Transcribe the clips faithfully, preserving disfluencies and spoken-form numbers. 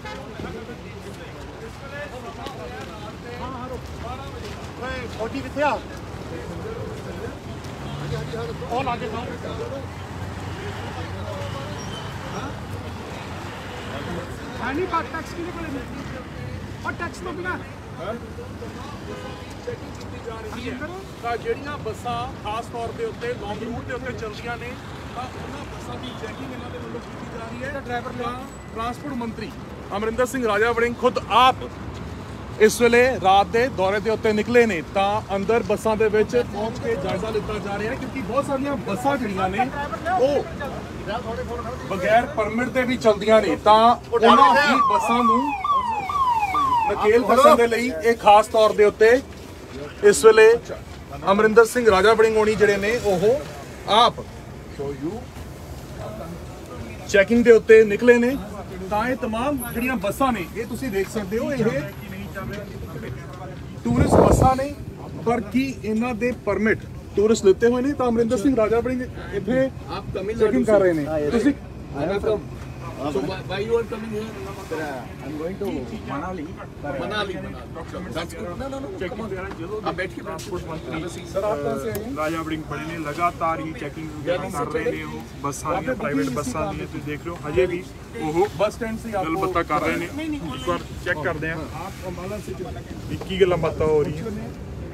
फौजी कितने आ और आगे खाओ नहीं बात टैक्स की निकले और टैक्स तो बिना ਚੈਕਿੰਗ ਕੀਤੀ ਜਾ ਰਹੀ ਹੈ ਤਾਂ ਜਿਹੜੀਆਂ ਬੱਸਾਂ ਖਾਸ ਤੌਰ ਦੇ ਉੱਤੇ ਲੌਂਗ ਰੂਟ ਦੇ ਉੱਤੇ ਚੱਲਦੀਆਂ ਨੇ ਤਾਂ ਉਹਨਾਂ ਬੱਸਾਂ ਦੀ ਚੈਕਿੰਗ ਇਹਨਾਂ ਦੇ ਵੱਲੋਂ ਕੀਤੀ ਜਾ ਰਹੀ ਹੈ। ਡਰਾਈਵਰ ਟਰਾਂਸਪੋਰਟ ਮੰਤਰੀ ਅਮਰਿੰਦਰ ਸਿੰਘ ਰਾਜਾ ਵੜਿੰਗ ਖੁਦ ਆਪ ਇਸ ਵੇਲੇ ਰਾਤ ਦੇ ਦੌਰੇ ਦੇ ਉੱਤੇ ਨਿਕਲੇ ਨੇ ਤਾਂ ਅੰਦਰ ਬੱਸਾਂ ਦੇ ਵਿੱਚ ਪਹੁੰਚ ਕੇ ਜਾਇਜ਼ਾ ਲਿੱਤਾ ਜਾ ਰਿਹਾ ਹੈ ਕਿਉਂਕਿ ਬਹੁਤ ਸਾਰੀਆਂ ਬੱਸਾਂ ਜਿਹੜੀਆਂ ਨੇ ਉਹ ਬਗੈਰ ਪਰਮਿਟ ਦੇ ਵੀ ਚੱਲਦੀਆਂ ਨੇ ਤਾਂ ਉਹਨਾਂ ਹੀ ਬੱਸਾਂ ਨੂੰ ਨਕੇਲ ਫਸਣ ਦੇ ਲਈ ਇਹ ਖਾਸ ਤੌਰ ਦੇ ਉੱਤੇ ਇਸ ਵੇਲੇ ਅਮਰਿੰਦਰ ਸਿੰਘ ਰਾਜਾ ਵੜਿੰਗ ਹੋਣੀ ਜਿਹੜੇ ਨੇ ਉਹ ਆਪ ਚੈਕਿੰਗ ਦੇ ਉੱਤੇ ਨਿਕਲੇ ਨੇ ਤਾਂ ਇਹ तमाम ਜਿਹੜੀਆਂ ਬੱਸਾਂ ਨੇ ਇਹ ਤੁਸੀਂ ਦੇਖ ਸਕਦੇ ਹੋ ਇਹ ਟੂਰਿਸਟ ਬੱਸਾਂ ਨੇ ਪਰ ਕੀ ਇਹਨਾਂ ਦੇ ਪਰਮਿਟ ਟੂਰਿਸਟ ਲਿੱਤੇ ਹੋਏ ਨੇ ਤਾਂ ਅਮਰਿੰਦਰ ਸਿੰਘ ਰਾਜਾ ਵੜਿੰਗ ਇੱਥੇ ਚੈਕਿੰਗ ਕਰ ਰਹੇ ਨੇ ਤੁਸੀਂ So why, why you are coming here? Sir, I'm going to Manali. Manali. That's good. No, no, no. Come on. आप बैठ के ट्रांसपोर्ट मंत्री सर आप कहाँ से आए? राजा वड़िंग बड़े ने लगातार ही चेकिंग वगैरह कर रहे ने वो बसां दी प्राइवेट बसां दी तुम देख रहे हो हजे भी वो बस स्टैंड से गल बातां कर रहे ने एक बार चेक करते हैं इक्की गल्लां बातां हो रही हैं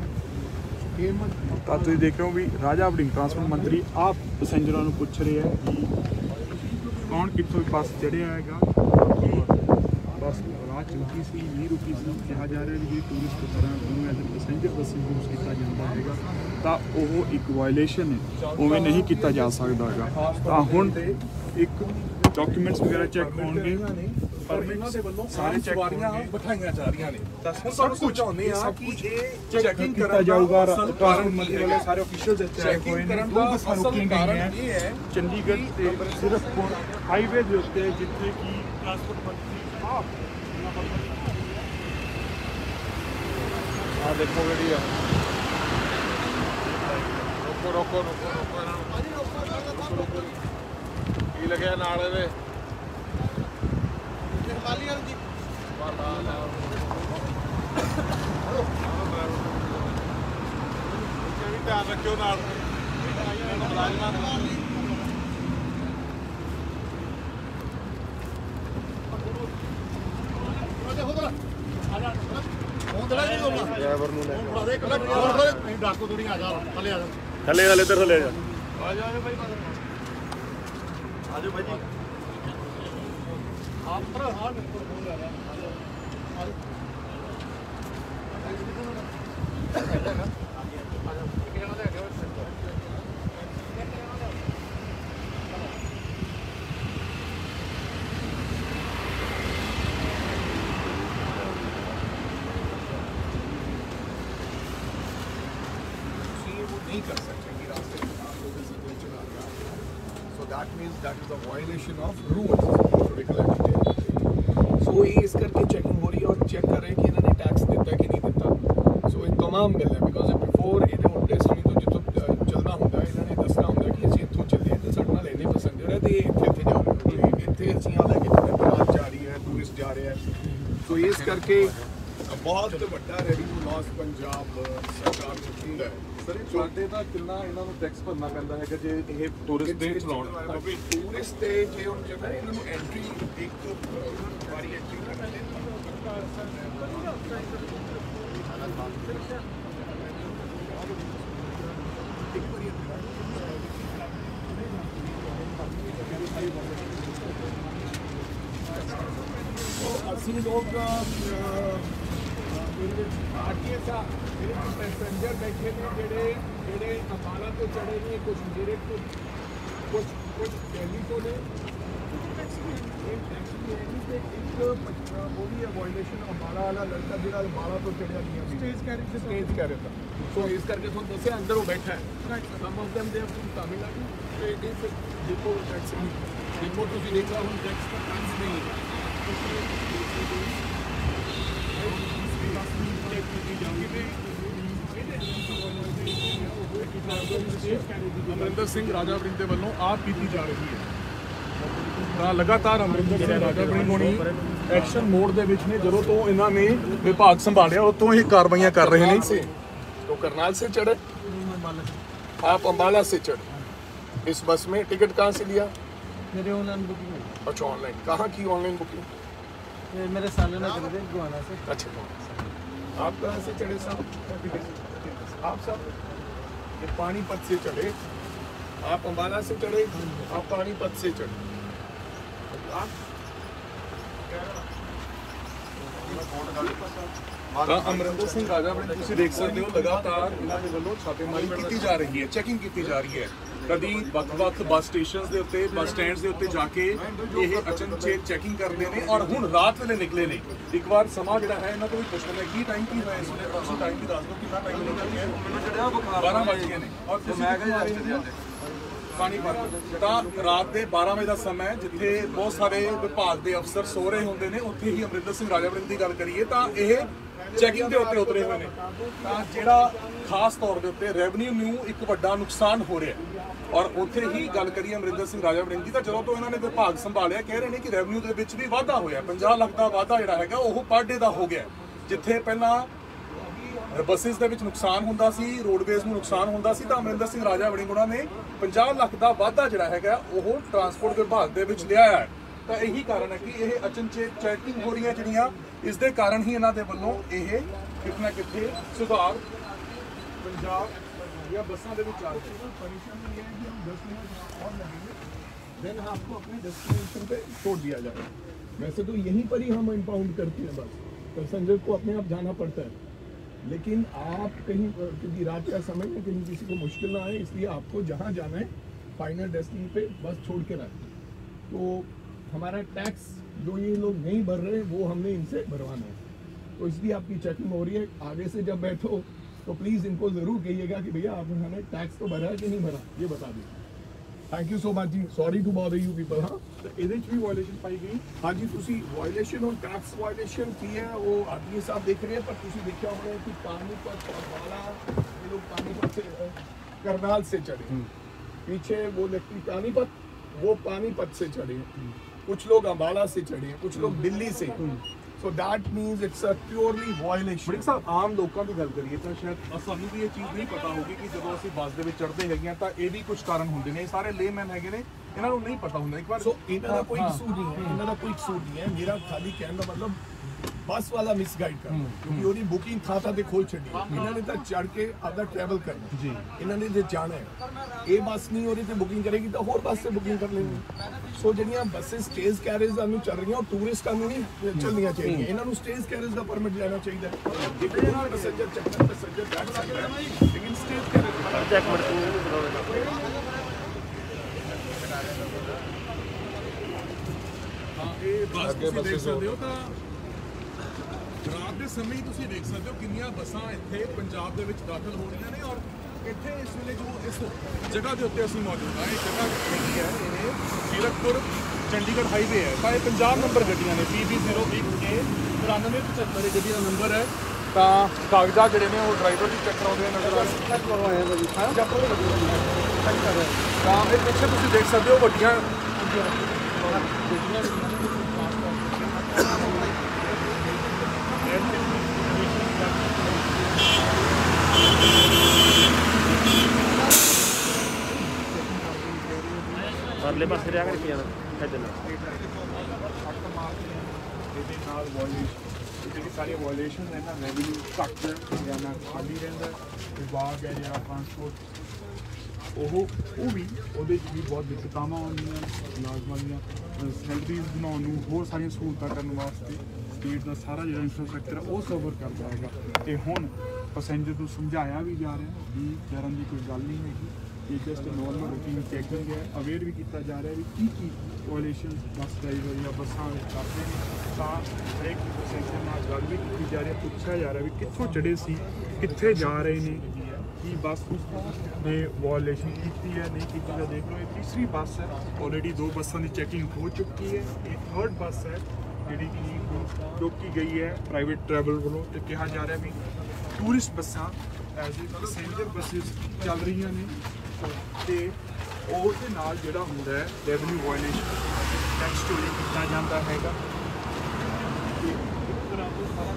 ਤਾਂ ਤੁਸੀਂ ਦੇਖ ਰਹੇ ਹੋ ਵੀ ਰਾਜਾ ਵੜਿੰਗ ਟਰਾਂਸਪੋਰਟ ਮੰਤਰੀ ਆਪ ਪੈਸੇਂਜਰਾਂ ਨੂੰ ਪੁੱਛ ਰਹੇ ਹੈ ਕਿ ਕੌਣ ਕਿੱਥੋਂ ਬੱਸ ਚੜਿਆ ਹੈਗਾ ਬੱਸ ਰਾਹ ਚੁੱਕੀ ਸੀ ਨਹੀਂ ਰੁਕੀ ਸੀ ਕਿਹਾ ਜਾ ਰਿਹਾ ਵੀ ਟੂਰਿਸਟ ਤਰ੍ਹਾਂ ਨੂੰ as a passenger bus use ਕੀਤਾ ਜਾਂਦਾ ਹੈਗਾ ਤਾਂ ਉਹ ਇੱਕ ਵਾਇਲੇਸ਼ਨ ਹੈ ਉਵੇਂ ਨਹੀਂ ਕੀਤਾ ਜਾ ਸਕਦਾ ਹੈਗਾ ਤਾਂ ਹੁਣ ਇੱਕ ਡਾਕੂਮੈਂਟਸ ਵਗੈਰਾ ਚੈੱਕ ਹੋਣਗੇ ਪਰ ਇਹਨਾਂ ਦੇ ਵੱਲੋਂ ਸਾਰੇ ਸਵਾਰੀਆਂ ਬਿਠਾਈਆਂ ਜਾ ਰਹੀਆਂ ਨੇ ਹੁਣ ਸਭ ਕੁਝ ਚਾਹੁੰਦੇ ਆ ਕਿ ਇਹ ਚੈਕਿੰਗ ਕੀਤਾ ਜਾਊਗਾ ਟਰਾਂਸਪੋਰਟ ਮੰਤਰੀ ਵਾਲੇ ਸਾਰੇ ਅਫੀਸ਼ੀਅਲਸ ਇੱਥੇ ਆਏ ਹੋਏ ਨੇ ਦੋ ਬੱਸਾਂ ਰੁਕੀਆਂ ਗਈਆਂ ਹੈ ਚੰਡੀਗੜ੍ਹ ਤੇ ਸਿਰਫਪੁਰ ਹਾਈਵੇ ਦੇ ਉੱਤੇ ਜਿੱਥੇ ਕਿ ਟਰਾਂਸਪੋਰਟ ਮੰਤਰੀ ਆਪ ਆ ਦੇਖੋ ਗੱਡੀ ਆ ਰੋਕੋ ਰੋਕੋ ਰੋਕੋ ਰੋਕੋ ਕੀ ਲੱਗਿਆ ਨਾਲ ਇਹਦੇ ਜਰਮਾਲੀ ਵਾਲੀ ਜੀ ਵਾਲਾ ਨਾ ਵੀ ਧਿਆਨ ਰੱਖਿਓ ਨਾਲ ਡਰਾਈਵਰ ਨੂੰ ਲੈ ਡਾਕੂ ਥੋੜੀ ਆ ਜਾ ਥੱਲੇ ਆ ਜਾ ਥੱਲੇ ਥੱਲੇ ਇੱਧਰ ਥੱਲੇ ਆ ਜਾ ਆ ਜਾ ਭਾਈ ਆ ਜਾ ਭਾਈ ਜੀ ਆਪ ਪਰ ਹਾਂ ਫੋਨ ਲੈ ਰਿਹਾ ਆ ਜਾ नहीं कर सकते कि रास्ते में चला गया so that means that is a violation of rules so ये इस करके चेकिंग हो रही है और चेक कर रहे हैं कि इन्होंने टैक्स दिता कि नहीं दिता सो ये तमाम मिल है बिकॉज बिफोर इन्हें उल्टे समय तो जो चलना होंगे इन्होंने दसना होंगे कि असं इतों चले तो साढ़े नाल इन्ने पैसेंजर है तो ये इतने इतने जा रहे हैं इतने असियां लैके बारात जा रही है टूरिस्ट जा रहे हैं सो इस करके बहुत बड़ा रेवेन्यू लॉस पंजाब सरकार को ਹੁੰਦਾ ਹੈ ਸਰ ਇਹ ਤੁਹਾਡੇ ਦਾ ਕਿੰਨਾ ਇਹਨਾਂ ਨੂੰ ਟੈਕਸ ਭਰਨਾ ਪੈਂਦਾ ਹੈਗਾ ਜੇ ਇਹ ਟੂਰਿਸਟ ਦੇ ਚਲਾਉਣ ਕਿਉਂਕਿ ਟੂਰਿਸਟ ਤੇ ਜੇ ਹੁਣ ਜਿਹੜਾ ਇਹਨਾਂ ਨੂੰ ਐਂਟਰੀ ਇੱਕ ਵਾਰੀ ਐਂਟਰੀ ਕਰਨਾ ਲੈਂਦਾ ਅਸੀਂ ਲੋਕ पैसेंजर बैठे ने जेडे जेडे अम्बाला तो चढ़े ने कुछ मेरे को कुछ कुछ दिल्ली तो ने एक वो भी है वायलेशन अम्बाला वाला लड़का जो अम्बाला तो चढ़िया नहीं स्टेज कह रहे स्टेज कह रहे था सो इस करके थोड़ा दसे अंदर वो बैठा है some of them they are from Tamilnadu तो it is depot tax depot तो देखा हम टैक्स का टैक्स नहीं ਅਮਰਿੰਦਰ ਸਿੰਘ ਰਾਜਾ ਵੜਿੰਗ ਦੇ ਵੱਲੋਂ ਆਪ ਕੀਤੀ ਜਾ ਰਹੀ ਹੈ। ਤਾਂ ਲਗਾਤਾਰ ਅਮਰਿੰਦਰ ਸਿੰਘ ਰਾਜਾ ਵੜਿੰਗ ਹੋਣੀ ਐਕਸ਼ਨ ਮੋਡ ਦੇ ਵਿੱਚ ਨੇ। ਜਦੋਂ ਤੋਂ ਇਹਨਾਂ ਨੇ ਵਿਭਾਗ ਸੰਭਾਲਿਆ ਉਤੋਂ ਇਹ ਕਾਰਵਾਈਆਂ ਕਰ ਰਹੇ ਨੇ। तो करनाल से चढ़े, आप अम्बाला से चढ़े, इस बस में टिकट कहाँ से लिया? मेरे ऑनलाइन बुकिंग है। अच्छा ऑनलाइन, कहाँ की ऑनलाइन बुकिंग? ये मेरे साले ने कर दी गोवाना से। अच्छा आप कहाँ से चढ़े साहब? आप सब ये पानीपत से चढ़े, आप अम्बाला से चढ़े, आप पानीपत से चढ़े। आप ਤਾਂ ਅਮਰਿੰਦਰ ਸਿੰਘ ਰਾਜਾ ਵੜਿੰਗ ਤੁਸੀਂ ਦੇਖ ਸਕਦੇ ਹੋ ਲਗਾਤਾਰ ਇਹਨਾਂ ਦੇ ਵੱਲੋਂ ਛਾਪੇਮਾਰੀ ਕੀਤੀ ਜਾ ਰਹੀ ਹੈ, ਚੈਕਿੰਗ ਕੀਤੀ ਜਾ ਰਹੀ ਹੈ। ਕਦੀ ਵੱਖ-ਵੱਖ ਬੱਸ ਸਟੇਸ਼ਨਸ ਦੇ ਉੱਤੇ, ਬੱਸ ਸਟੈਂਡਸ ਦੇ ਉੱਤੇ ਜਾ ਕੇ ਇਹ ਅਚਨਚੇਤ ਚੈਕਿੰਗ ਕਰਦੇ ਨੇ ਔਰ ਹੁਣ ਰਾਤ ਵੇਲੇ ਨਿਕਲੇ ਨੇ। ਇੱਕ ਵਾਰ ਸਮਾਂ ਜਿਹੜਾ ਹੈ ਇਹਨਾਂ ਤੋਂ ਵੀ ਪੁੱਛ ਲੈਂਦੇ ਕੀ ਟਾਈਮ ਕੀ ਹੋਇਆ ਇਸ ਵੇਲੇ, ਤੁਸੀਂ ਟਾਈਮ ਵੀ ਦੱਸ ਦਿਓ ਕਿੰਨਾ ਟਾਈਮ ਨਿਕਲ ਗਿਆ। ਬਾਰਾਂ ਵੱਜ ਗਏ ਨੇ ਔਰ ਤੁਸੀਂ ਪਾਣੀਪਤ ਤਾਂ ਰਾਤ ਦੇ ਬਾਰਾਂ ਵਜੇ ਦਾ ਸਮਾਂ ਹੈ, ਜਿੱਥੇ ਬਹੁਤ ਸਾਰੇ ਵਿਭਾਗ ਦੇ ਅਫਸਰ ਸੋ ਰਹੇ ਹੁੰਦੇ ਨੇ, ਉੱਥੇ ਹੀ ਅਮਰਿੰਦਰ ਸਿੰਘ ਰਾਜਾ ਵੜਿੰਗ ਦੀ ਗੱਲ ਕਰੀਏ ਤਾਂ ਇਹ ਚੈਕਿੰਗ ਦੇ ਉੱਤੇ ਉਤਰੇ ਹੋਏ ਨੇ। ਤਾਂ ਜਿਹੜਾ ਖਾਸ ਤੌਰ ਦੇ ਉੱਤੇ ਰੈਵਨਿਊ ਨੂੰ ਇੱਕ ਵੱਡਾ ਨੁਕਸਾਨ ਹੋ ਰਿਹਾ ਔਰ ਉੱਥੇ ਹੀ ਗੱਲ ਕਰੀਏ ਅਮਰਿੰਦਰ ਸਿੰਘ ਰਾਜਾ ਵੜਿੰਗ ਦੀ ਤਾਂ ਜਦੋਂ ਤੋਂ ਇਹਨਾਂ ਨੇ ਵਿਭਾਗ ਸੰਭਾਲਿਆ ਕਹਿ ਰਹੇ ਨੇ ਕਿ ਰੈਵਨਿਊ ਦੇ ਵਿੱਚ ਵੀ ਵਾਧਾ ਹੋਇਆ। ਪੰਜਾਹ ਲੱਖ ਦਾ ਵਾਧਾ ਜਿਹੜਾ ਹੈਗਾ ਉਹ ਪਰ ਡੇ ਦਾ ਹੋ ਗਿਆ। ਜਿੱਥੇ ਪਹਿਲਾਂ ਬੱਸਿਸ ਦੇ ਵਿੱਚ ਨੁਕਸਾਨ ਹੁੰਦਾ ਸੀ, ਰੋਡਵੇਜ਼ ਨੂੰ ਨੁਕਸਾਨ ਹੁੰਦਾ ਸੀ, ਤਾਂ ਅਮਰਿੰਦਰ ਸਿੰਘ ਰਾਜਾ ਵੜਿੰਗ ਉਹਨਾਂ ਨੇ ਪੰਜਾਹ ਲੱਖ ਦਾ ਵਾਧਾ ਜਿਹੜਾ ਹੈਗਾ ਉਹ ਟਰਾਂਸਪੋਰਟ ਵਿਭਾਗ ਦੇ ਵਿੱਚ ਲਿਆਇਆ ਹੈ। ਤਾਂ ਇਹੀ ਕਾਰਨ ਹੈ ਕਿ ਇਹ ਅਚਨਚੇਤ ਚੈਕਿੰਗ ਹੋ ਰਹੀਆਂ ਜਿਹੜੀਆਂ, ਇਸ ਦੇ ਕਾਰਨ ਹੀ ਇਹਨਾਂ ਦੇ ਵੱਲੋਂ ਇਹ ਕਿਤੇ ਨਾ ਕਿਤੇ ਸੁਧਾਰ ਪੰਜਾਬ या बसों के परेशान नहीं है कि हम दस मिनट और लगेंगे, देन आपको अपने डेस्टिनेशन पे छोड़ दिया जाएगा। वैसे तो यहीं पर ही हम इम्पाउंड करते हैं, बस पैसेंजर को अपने आप जाना पड़ता है। लेकिन आप कहीं क्योंकि रात का समय है, कहीं किसी को मुश्किल ना आए, इसलिए आपको जहाँ जाना है फाइनल डेस्टिनेशन पे बस छोड़ के रखें। तो हमारा टैक्स जो ये लोग नहीं भर रहे वो हमने इनसे भरवाना है, तो इसलिए आपकी चेकिंग हो रही है। आगे से जब बैठो तो प्लीज़ इनको ज़रूर कहिएगा कि भैया आपने टैक्स तो भरा है कि नहीं भरा, ये बता दीजिए। Thank you so much ji, sorry to bother you people. हाँ तो ਇਹਦੇ ਚ ਵੀ ਵਾਇਲੇਸ਼ਨ ਪਾਈ ਗਈ। हाँ जी, तुसी वायलेशन और टैक्स वायलेशन की है वो आदमी साहब देख रहे हैं, पर तुसी देखा होगा कि पानीपत और वाला ये लोग पानीपत से करनाल से चढ़े, पीछे वो व्यक्ति पानीपत वो पानीपत से चढ़े, कुछ लोग अम्बाला से चढ़े, कुछ लोग दिल्ली से। So that means it's a purely violation। Warring ਸਾਹਿਬ ਆਮ ਲੋਕਾਂ ਦੀ ਗੱਲ ਕਰੀਏ ਤਾਂ ਸ਼ਾਇਦ ਸਾਨੂੰ ਵੀ ਇਹ ਚੀਜ਼ ਨਹੀਂ ਪਤਾ ਹੋਗੀ ਕਿ ਜਦੋਂ ਅਸੀਂ ਬੱਸ ਦੇ ਵਿੱਚ ਚੜ੍ਹਦੇ ਹੈਗੇ ਆ ਤਾਂ ਇਹ ਵੀ ਕੁਝ ਕਾਰਨ ਹੁੰਦੇ ਨੇ। ਇਹ ਸਾਰੇ ਲੇਮੈਨ ਹੈਗੇ ਨੇ, ਇਹਨਾਂ ਨੂੰ ਨਹੀਂ ਪਤਾ ਹੁੰਦਾ। ਇੱਕ ਵਾਰ ਸੋ ਇਹਨਾਂ ਦਾ ਕੋਈ ਕਸੂਰ ਨਹੀਂ ਹੈ, ਇਹਨਾਂ ਦਾ ਕੋਈ ਕਸੂਰ ਨਹੀਂ ਹੈ। ਮੇਰਾ ਖਾਲੀ ਕਹਿਣ ਦਾ ਮਤਲਬ ਬੱਸ ਵਾਲਾ ਮਿਸਗਾਈਡ ਕਰਨਾ, ਕਿਉਂਕਿ ਉਹਦੀ ਬੁਕਿੰਗ ਥਾਂ ਥਾਂ ਤੇ ਖੋਲ ਛੱਡੀ। ਇਹਨਾਂ ਨੇ ਤਾਂ ਚੜ ਕੇ ਆਪਦਾ ਟਰੈਵਲ ਕਰਨਾ ਜੀ, ਇਹਨਾਂ ਨੇ ਜੇ ਜਾਣਾ ਹੈ ਇਹ ਬੱਸ ਨਹੀਂ ਉਹਦੇ ਤੇ ਬੁਕਿੰਗ ਕਰੇਗੀ ਤਾਂ ਹੋਰ ਬੱਸ ਤੇ ਬੁਕਿੰਗ ਕਰ ਲੈਣੀ। ਸੋ ਜਿਹੜੀਆਂ ਬੱਸਿਸ ਸਟੇਜ ਕੈਰੇਜ ਨੂੰ ਚੱਲ ਰਹੀਆਂ ਉਹ ਟੂਰਿਸਟਾਂ ਨੂੰ ਨਹੀਂ ਚੱਲਣੀਆਂ ਚਾਹੀਦੀਆਂ, ਇਹਨਾਂ ਨੂੰ ਸਟੇਜ ਕੈਰੇਜ ਦਾ ਪਰਮਿਟ ਲੈਣਾ ਚਾਹੀਦਾ ਹੈ। ਜਿਹਦੇ ਨਾਲ ਪੈਸੇਂਜਰ ਚੱਕਰ ਪੈਸੇਂਜਰ ਬੈਠ ਸਕਦਾ ਹੈ, ਲੇਕਿਨ ਸਟੇਜ ਕੈਰੇਜ ਚੈੱਕ ਅੱਗੇ ਦੇਖ ਸਕਦੇ ਹੋ ਤਾਂ ਰਾਤ ਦੇ ਸਮੇਂ ਹੀ ਤੁਸੀਂ ਦੇਖ ਸਕਦੇ ਹੋ ਕਿੰਨੀਆਂ ਬੱਸਾਂ ਇੱਥੇ ਪੰਜਾਬ ਦੇ ਵਿੱਚ ਦਾਖਲ ਹੋ ਰਹੀਆਂ ਨੇ। ਔਰ ਇੱਥੇ ਇਸ ਵੇਲੇ ਜੋ ਇਸ ਜਗ੍ਹਾ ਦੇ ਉੱਤੇ ਅਸੀਂ ਮੌਜੂਦ ਹਾਂ, ਇਹ ਜਗ੍ਹਾ ਹੈਗੀ ਹੈ ਇਹ ਜ਼ੀਰਕਪੁਰ ਚੰਡੀਗੜ੍ਹ ਹਾਈਵੇ ਹੈ। ਤਾਂ ਇਹ ਪੰਜਾਬ ਨੰਬਰ ਗੱਡੀਆਂ ਨੇ ਪੀ ਬੀ ਜ਼ੀਰੋ ਇੱਕ ਕੇ ਤਰਾਨਵੇਂ ਪਚੱਤਰ ਗੱਡੀ ਦਾ ਨੰਬਰ ਹੈ। ਤਾਂ ਕਾਗਜ਼ਾਤ ਜਿਹੜੇ ਨੇ ਉਹ ਡਰਾਈਵਰ ਦੀ ਚੈੱਕ ਕਰਾਉਂਦੇ ਨਜ਼ਰ ਆ ਰਹੇ ਤਾਂ ਇਹ ਪਿੱਛੇ ਤੁਸੀਂ ਦੇਖ ਸਕਦੇ ਹੋ ਵੱਡੀਆਂ परले पासे रहा कर किया ਇਹਦੇ ਨਾਲ ਵਾਇਲੇਸ਼ਨ ਜਿਹੜੀ ਸਾਰੀਆਂ ਵਾਇਲੇਸ਼ਨ ਹੈ ਨਾ ਰੈਵਨਿਊ ਘੱਟ ਜਾਂ ਨਾ ਖਾਲੀ ਰਹਿੰਦਾ ਵਿਭਾਗ ਹੈ ਜਿਹੜਾ ਟਰਾਂਸਪੋਰਟ ਉਹ ਉਹ ਵੀ ਉਹਦੇ 'ਚ ਵੀ ਬਹੁਤ ਦਿੱਕਤਾਵਾਂ ਆਉਂਦੀਆਂ ਮੁਲਾਜ਼ਮਾਂ ਦੀਆਂ ਸੈਲਰੀਜ਼ ਬਣਾਉਣ ਨੂੰ, ਹੋਰ ਸਾਰੀਆਂ ਸਹੂਲਤਾਂ ਕਰਨ ਵਾਸਤੇ ਸਟੇਟ ਦਾ ਸਾਰਾ ਜਿਹੜਾ ਇੰਫਰਾਸਟਰਕਚਰ ਹੈ ਉਹ ਸਫਰ ਕਰਦਾ ਹੈਗਾ। ਅਤੇ ਹੁਣ ਪੈਸੇਂਜਰ ਨੂੰ ਸਮਝਾਇਆ ਵੀ ਜਾ ਰਿਹਾ ਵੀ ਡਰਨ ਦੀ ਕੋਈ ਗੱਲ ਨਹੀਂ ਹੈਗੀ, ਇਹ ਜਸਟ ਨੋਰਮਲ ਰੂਟੀਨ ਚੈਕਿੰਗ ਹੈ। ਅਵੇਅਰ ਵੀ ਕੀਤਾ ਜਾ ਰਿਹਾ ਵੀ ਕੀ ਕੀ ਵਾਇਲੇਸ਼ਨ ਬੱਸ ਡਰਾਈਵਰ ਜਾਂ ਬੱਸਾਂ ਵਿੱਚ ਕਰਦੇ ਨੇ। ਤਾਂ ਹਰੇਕ ਪੈਸੇਂਜਰ ਨਾਲ ਗੱਲ ਵੀ ਕੀਤੀ ਜਾ ਰਹੀ ਹੈ, ਪੁੱਛਿਆ ਜਾ ਰਿਹਾ ਵੀ ਕਿੱਥੋਂ ਚੜ੍ਹੇ ਸੀ, ਕਿੱਥੇ ਜਾ ਰਹੇ ਨੇ, ਕੀ ਬੱਸ ਨੇ ਵਾਇਲੇਸ਼ਨ ਕੀਤੀ ਹੈ ਨਹੀਂ ਕੀਤੀ। ਤਾਂ ਦੇਖ ਲਓ ਇਹ ਤੀਸਰੀ ਬੱਸ ਹੈ, ਆਲਰੇਡੀ ਦੋ ਬੱਸਾਂ ਦੀ ਚੈਕਿੰਗ ਹੋ ਚੁੱਕੀ ਹੈ, ਇਹ ਥਰਡ ਬੱਸ ਹੈ ਜਿਹੜੀ ਕਿ ਰੋਕੀ ਗਈ ਹੈ ਪ੍ਰਾਈਵੇਟ ਟਰੈਵਲ ਵੱਲੋਂ। ਅਤੇ ਕਿਹਾ ਜਾ ਰਿਹਾ ਵੀ ਟੂਰਿਸਟ ਬੱਸਾਂ ਐਜ਼ ਏ ਪੈਸੇਂਜਰ ਬੱਸਿਸ ਚੱਲ ਰਹੀਆਂ ਨੇ। ਅਤੇ ਉਸ ਦੇ ਨਾਲ ਜਿਹੜਾ ਹੁੰਦਾ ਹੈ ਰੈਵਨਿਊ ਵਾਇਲੇਸ਼ਨ ਟੈਕਸ ਚੋਰੀ ਕੀਤਾ ਜਾਂਦਾ ਹੈਗਾ ਤੇ ਇੱਕ ਤਰ੍ਹਾਂ ਤੋਂ ਸਾਰਾ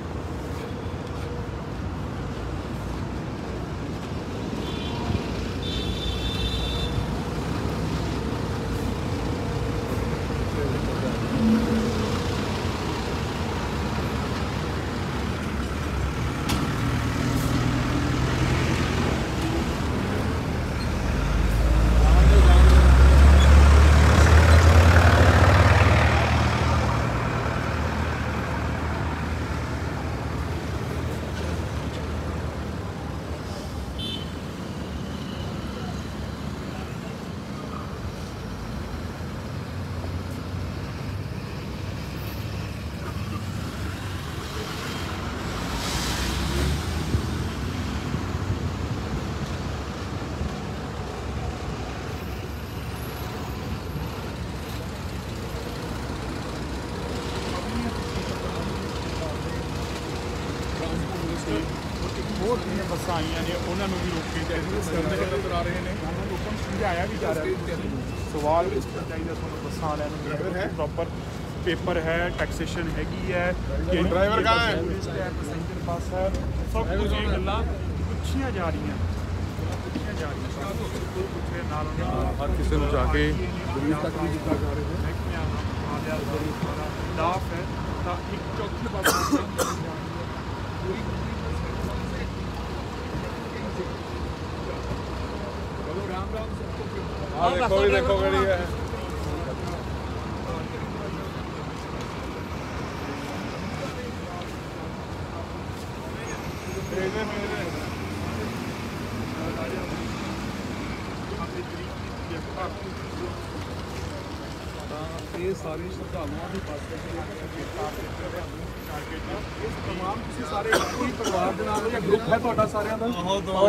ਹੋਰ ਜਿਹੜੀਆਂ ਬੱਸਾਂ ਆਈਆਂ ਨੇ ਉਹਨਾਂ ਨੂੰ ਵੀ ਰੋਕੇ ਜਾਈਏ ਕਰਾ ਰਹੇ ਨੇ ਉਹਨਾਂ ਨੂੰ ਲੋਕਾਂ ਨੂੰ ਸਮਝਾਇਆ ਵੀ ਜਾ ਰਿਹਾ ਸਵਾਲ ਚਾਹੀਦਾ ਤੁਹਾਨੂੰ ਬੱਸਾਂ ਵਾਲਿਆਂ ਨੂੰ ਪ੍ਰੋਪਰ ਪੇਪਰ ਹੈ ਟੈਕਸੇਸ਼ਨ ਹੈਗੀ ਹੈ ਡਰਾਈਵਰ ਕਾ ਹੈ ਪੈਸੇਂਜਰ ਬੱਸ ਹੈ ਸਭ ਕੁਝ ਇਹ ਗੱਲਾਂ ਪੁੱਛੀਆਂ ਜਾ ਰਹੀਆਂ ਪੁੱਛੀਆਂ ਜਾ ਰਹੀਆਂ ਕੋਈ ਪੁੱਛੇ ਨਾਲ ਹਰ ਕਿਸੇ ਨੂੰ ਜਾ ਕੇ ਪੁਲਿਸ ਤੱਕ ਵੀ ਦਿੱਤਾ ਜਾ ਰਿਹਾ ਹੈ ਖਿਲਾਫ ਹੈ ਤਾਂ ਇੱਕ ਚੌਥੀ ਬੱਸ हाँ देखो भी देखो गाड़ी है ये सारी श्रद्धालुओं की बस तमाम तुसीं सारे कोई परिवार दे नाल या ग्रुप है तुहाडा सारिਆਂ ਦਾ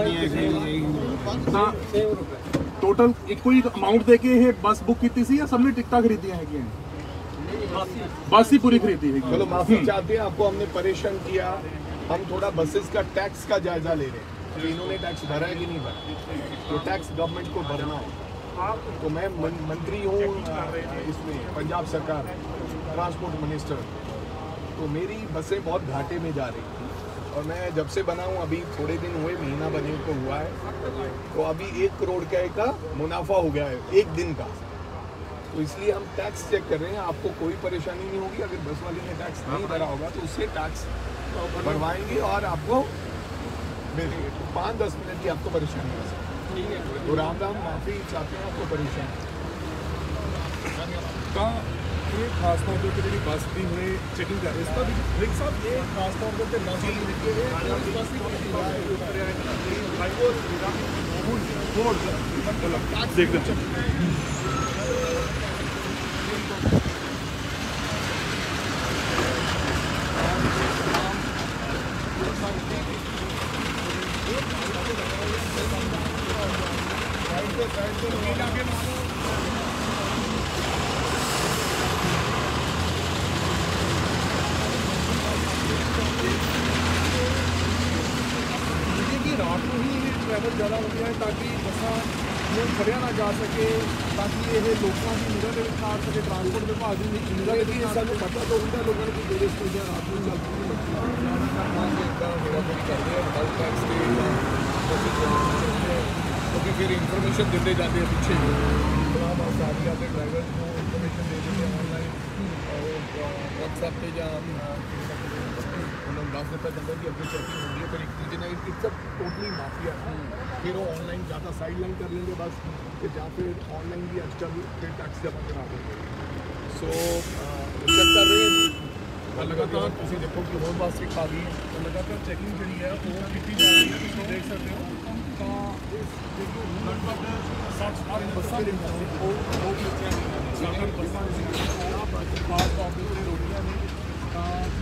ਤਾਂ टोटल ਇੱਕੋ ਹੀ अमाउंट दे के ये बस बुक की सी या सबने टिकटा खरीदियां हैं बस ही पूरी खरीदी है चलो माफी चाहते हैं आपको हमने परेशान किया हम थोड़ा बसेस का टैक्स का जायजा ले रहे हैं कि इन्होंने टैक्स भरा है कि नहीं भरा तो टैक्स गवर्नमेंट को भरना है तो मैं मंत्री हूँ इसमें पंजाब सरकार ट्रांसपोर्ट मिनिस्टर तो मेरी बसें बहुत घाटे में जा रही थी और मैं जब से बना हूँ अभी थोड़े दिन हुए महीना बने को हुआ है तो अभी एक करोड़ का का मुनाफा हो गया है एक दिन का तो इसलिए हम टैक्स चेक कर रहे हैं आपको कोई परेशानी नहीं होगी अगर बस वाले ने टैक्स नहीं भरा होगा तो उससे टैक्स भरवाएंगे और आपको पाँच दस मिनट की आपको परेशानी हो सकती है तो राम राम माफ़ी चाहते हैं आपको परेशानी ਤਾਂ ਇਹ ਖਾਸ ਤੌਰ ਤੇ ਜਿਹੜੀ ਬੱਸ ਦੀ ਹੁਣੇ ਚੈਕਿੰਗ ਕਰ ਰਹੇ ਇਸ ਦਾ ਵੀ ਲਿੰਕ ਸਾਹਿਬ ਇਹ ਖਾਸ ਤੌਰ ਤੇ ਬੱਸ ਦੀ ਲਿਖ ਕੇ ਇਹ ਬੱਸ ਦੀ ਕਿਹੜੀ ਹੈ ਉਤਰਿਆ ਹੈ ਹਾਈਕੋਰਟ ਜਿਹੜਾ ਬੋਰਡ ਦੇਖਦੇ ਚੱਲ रात को ही ये ट्रैवल ज़्यादा हो गया है ताकि बसा ਨੂੰ ਖੜਿਆ ਨਾ ਜਾ ਸਕੇ ਤਾਂ ਕਿ ਇਹ ਲੋਕਾਂ ਦੀ ਨਿਗਾਹ ਦੇ ਵਿੱਚ ਆ ਸਕੇ ਟਰਾਂਸਪੋਰਟ ਵਿਭਾਗ ਦੀ ਨਿਗਾਹ ਦੇ ਵਿੱਚ ਸਾਨੂੰ ਪਤਾ ਤਾਂ ਹੁੰਦਾ ਲੋਕਾਂ ਨੂੰ ਕਿ ਜਿਹੜੇ ਸਟੇਸ਼ਨ ਰਾਤ ਨੂੰ ਚੱਲਦੀ ਹੈ ਕਿਉਂਕਿ ਫਿਰ ਇਨਫੋਰਮੇਸ਼ਨ ਦਿੰਦੇ ਜਾਂਦੇ ਆ ਪਿੱਛੇ ਤਮਾਮ ਸਾਰੀਆਂ ਦੇ ਡਰਾਈਵਰ ਨੂੰ ਇਨਫੋਰਮੇਸ਼ਨ ਦੇ ਦਿੰਦੇ ਆਨਲਾਈਨ WhatsApp ਤੇ ਜਾਂ ਉਹਨਾਂ ਨੂੰ ਦੱਸ ਦਿੱਤਾ ਜਾਂਦਾ ਕਿ ਅੱਗੇ ਚੈਕਿੰਗ ਹੁੰਦੀ ਹੈ ਪਰ ਇੱਕ ਦੂਜੇ ਨਾਲ ਇੱਕ ਸਭ ਟੋਟਲੀ ਮਾਫੀਆ फिर वो ऑनलाइन ज़्यादा साइड लाइन कर लेंगे बस कि जहाँ फिर ऑनलाइन भी एक्स्ट्रा फिर टैक्स जमा करा देंगे सो चेक कर रहे हैं लगातार तुम देखो कि होम बस भी खा गई तो लगातार चैकिंग जी है वो की जा रही है तुम देख सकते हो तो लगभग सठ साठ बसा खास तौर पर रोटियाँ ने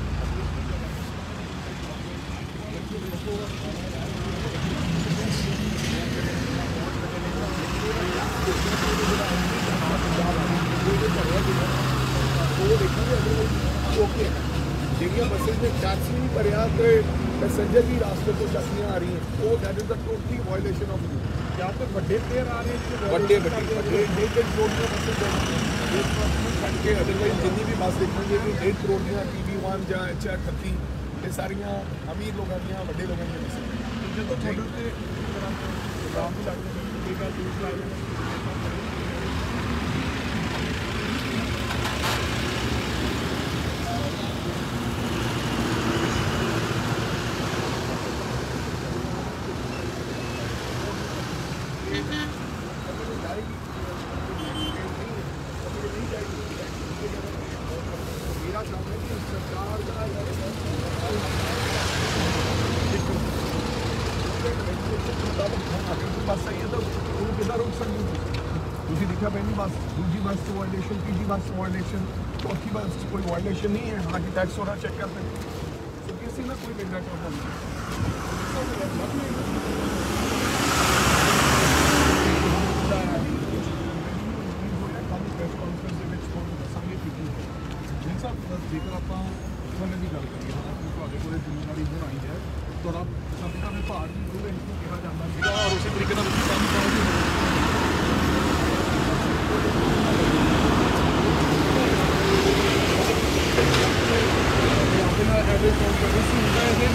ओके ਜਿਹੜੀਆਂ ਬੱਸਿਸ ਨੇ ਟੈਕਸ ਨਹੀਂ ਭਰਿਆ ਤੇ ਪੈਸੇਂਜਰ ਵੀ ਰਾਸਤੇ ਤੋਂ ਚੱਕੀਆਂ ਆ ਰਹੀਆਂ ਉਹ that is the totally violation of rule ਜ਼ਿਆਦਾਤਰ ਵੱਡੇ ਪਲੇਅਰ ਆ ਰਹੇ ਨੇ ਵੱਡੇ ਵੱਡੇ ਵੱਡੇ ਡੇਢ ਡੇਢ ਕਰੋੜ ਦੀਆਂ ਬੱਸਾਂ ਜਾਣਗੀਆਂ ਇਸ ਬੱਸ ਨੂੰ ਛੱਡ ਕੇ ਅਦਰਵਾਈਜ਼ ਜਿੰਨੀ ਵੀ ਬੱਸ ਦੇਖੋਗੇ ਵੀ ਡੇਢ ਕਰੋੜ ਦੀਆਂ ਟੀ ਵੀ ਵਨ ਜਾਂ ਐਚ ਆਰ ਥਰਟੀ ਇਹ ਸਾਰੀਆਂ ਅਮੀਰ ਲੋਕਾਂ ਦੀਆਂ ਵੱਡੇ ਲੋਕਾਂ ਦੀਆਂ ਬੱਸਾਂ ਜਦੋਂ ਤੁਹਾਡੇ ਤੇ ਰਾਮ ਲੱਗਦੇ ਨੇ ਇਹ ਗੱਲ ਦੂਰ ਲੱਗਦੇ ਨੇ मेरा काम है कि सरकार का बस आई है तो वो किधर रुक सकती दूसरी दिखा पहली बस दूसरी बस से वायलेशन तीसरी बस से वायलेशन चौथी बस कोई वायलेशन नहीं है हालांकि टैक्स हो रहा चेक करते हैं तो किसी ना कोई बिगड़ा का ਜੇਕਰ ਆਪਾਂ ਸਮੇਂ ਦੀ ਗੱਲ ਕਰੀਏ ਤਾਂ ਤੁਹਾਡੇ ਕੋਲੇ ਜ਼ਿੰਮੇਵਾਰੀ ਬਣਾਈ ਹੈ ਤੁਹਾਡਾ ਸਭਿਤਾ ਵਿਭਾਗ ਦੀ ਜੋ ਇਹਨੂੰ ਕਿਹਾ ਜਾਂਦਾ ਸੀਗਾ ਔਰ ਉਸੇ ਤਰੀਕੇ ਨਾਲ ਤੁਸੀਂ ਕੰਮ ਕਰੋਗੇ ਆਪਣਾ ਐਵਰੇਜ ਕੰਪਨੀ ਹੁੰਦਾ ਹੈ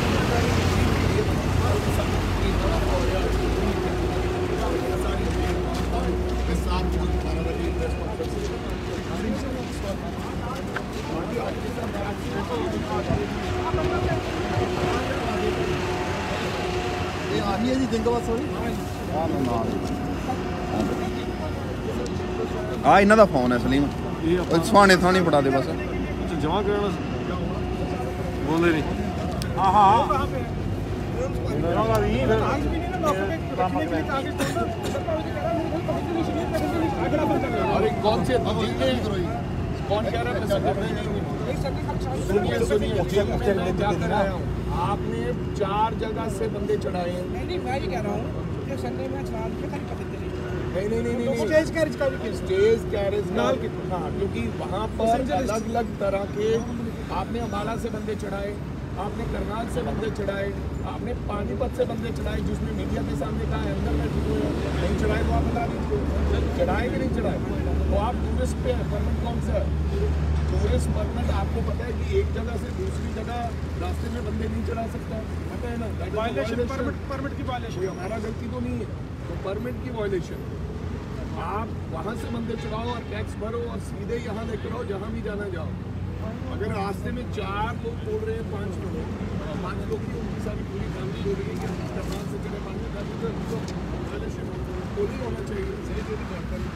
ਇਹ ਆਹੀ ਹੈ ਜੀ ਜਿੰਗਵਾ ਸੋਰੀ ਆ ਇਹਨਾਂ ਦਾ ਫੋਨ ਹੈ ਸਲੀਮ ਉਹ ਸੁਹਾਣੇ ਥਾਣੀ ਫੜਾ ਦੇ ਬਸ ਜਮਾ ਕਰਾਉਣਾ ਬੋਲੇ ਨਹੀਂ हाँ हाँ कहाँ पे आज भी नहीं ना डॉक्यूमेंट रखने के लिए कागज तो अरे कौन से कौन कह रहा है सुनिए सुनिए मैं क्या कर रहा हूँ आपने चार जगह से बंदे चढ़ाए हैं नहीं मैं ये कह रहा हूँ कि संडे में चलान पे खड़ी कर देते नहीं नहीं नहीं नहीं स्टेज कैरेज का भी स्टेज कैरेज नाल हाँ क्योंकि वहाँ पर अलग अलग तरह के आपने अम्बाला से बंदे चढ़ाए आपने करनाल से बंदे चढ़ाए आपने पानीपत से बंदे चढ़ाए जिसमें मीडिया के सामने कहा है अंदर में नहीं चढ़ाए तो आप बता दीजिए चढ़ाए कि नहीं चढ़ाए तो आप टूरिस्ट पे है परमिट कौन सा है टूरिस्ट परमिट आपको पता है कि एक जगह से दूसरी जगह रास्ते में बंदे नहीं चढ़ा सकता पता है ना वायलेशन परमिट परमिट की वायलेशन कोई हमारा गलती तो नहीं है तो परमिट की वायलेशन आप वहाँ से बंदे चढ़ाओ और टैक्स भरो और सीधे यहाँ लेकर आओ जहाँ भी जाना जाओ अगर रास्ते में चार लोग बोल रहे हैं पांच लोग पांच लोग की उनकी सारी पूरी फैमिली बोल रही है कि हम करनाल से चले पानी का तो नहीं होना चाहिए सही जो भी जानकारी